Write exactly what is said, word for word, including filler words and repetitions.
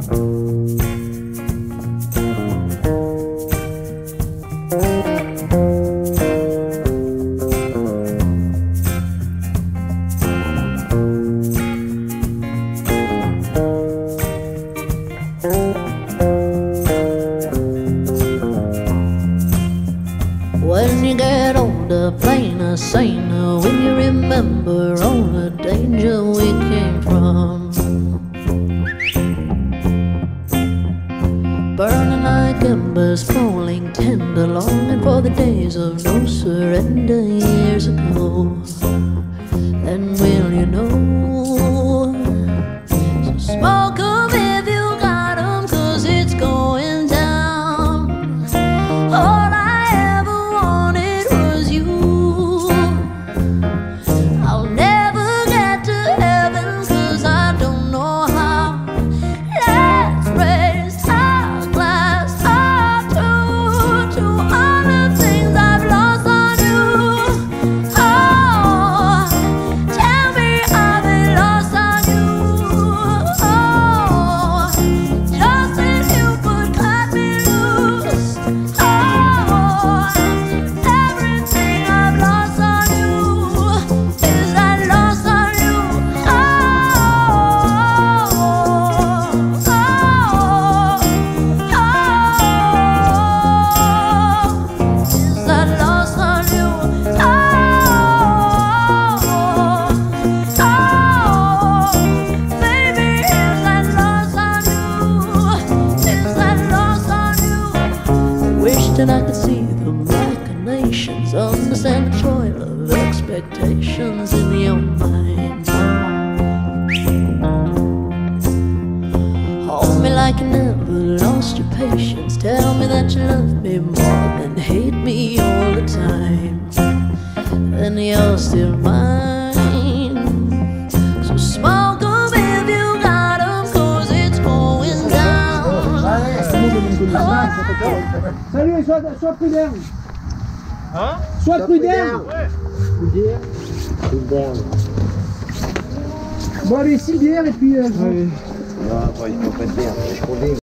When you get older, plainer, saner, when you remember all the danger we came from, burning like embers, falling tender, longing for the days of no surrender years ago. Then will you know? So smoke 'em if you got 'em, 'cause it's going down. All I ever wanted was you. I'll never get to heaven, 'cause I don't know how. Let's raise our glass up to, to all the things I've lost on you. Oh, tell me I've been lost on you. Oh, just as you could cut me loose. Oh, everything I've lost on you is that lost on you. Oh, oh, oh, is that lost on you. Oh, oh, baby, is that lost on you? Is that lost on you? I wish that I could see the machinations, understand the toil of expectations in your mind. Hold me like you never lost your patience. Tell me that you love me more than hate me all the time. And you're still mine. So smoke 'em if you got 'em, 'cause it's going down. Salut, sois, sois prudent. Hein? Sois prudent. Ouais. Prudent. Bon, allez, six bières et puis... Euh, Non, il faut pas te dire.